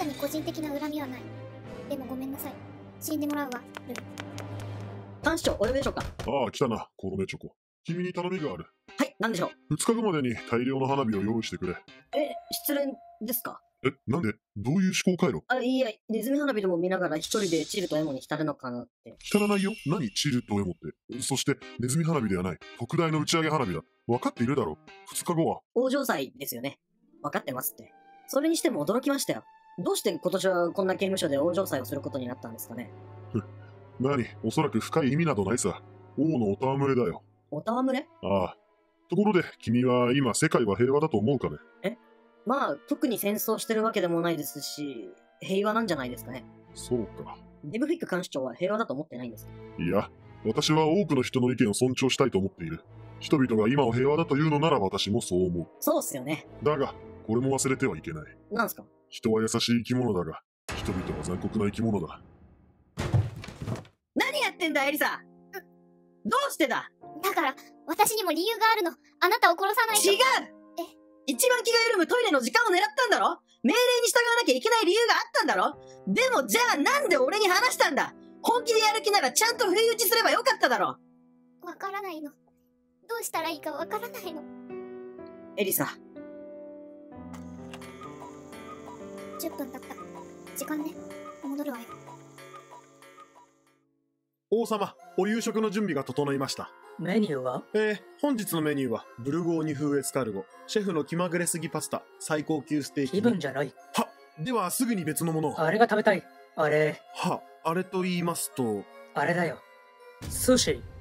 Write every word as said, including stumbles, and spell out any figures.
に個人的な恨みはない。でもごめんなさい。死んでもらうわ、ルル。 監視長、お呼びでしょうか。 ああ、来たな、コロネチョコ。君に頼みがある。 はい、何でしょう。 ふつかごまでに大量の花火を用意してくれ。 え、失恋ですか？ え、なんで？どういう思考回路？ あ、いや、ネズミ花火でも見ながら一人でチルとエモに浸るのかなって。 浸らないよ。何チルとエモって。そしてネズミ花火ではない。特大の打ち上げ花火だ。分かっているだろう。ふつかごは往生祭ですよね。分かってますって。それにしても驚きましたよ。どうして今年はこんな刑務所で往生祭をすることになったんですかね。 何？おそらく深い意味などないさ。王のお戯れだよ。 お戯れ？ ああ。ところで、君は今世界は平和だと思うかね？ え？まあ、特に戦争してるわけでもないですし、平和なんじゃないですかね。 そうか。 デブフィック監視長は平和だと思ってないんですか？ いや、私は多くの人の意見を尊重したいと思っている。人々が今を平和だというのなら私もそう思う。 そうっすよね。 だが、これも忘れてはいけない。 なんすか？ 人は優しい生き物だが、人々は残酷な生き物だ。 何やってんだ、エリサ！どうしてだ？ だから、私にも理由があるの。あなたを殺さないと。 違う！え一番気が緩むトイレの時間を狙ったんだろ？命令に従わなきゃいけない理由があったんだろ？でもじゃあなんで俺に話したんだ？本気でやる気ならちゃんと不意打ちすればよかっただろ。 わからないの。どうしたらいいかわからないの。 エリサ。 じゅっぷん経った。時間ね。戻るわよ。 王様、お夕食の準備が整いました。 メニューは？ えー、本日のメニューは、ブルゴーニュ風エスカルゴ、シェフの気まぐれすぎパスタ、最高級ステーキ。 気分じゃない。 は、ではすぐに別のものを。 あれが食べたい。あれ。 は、あれと言いますと。 あれだよ。寿司。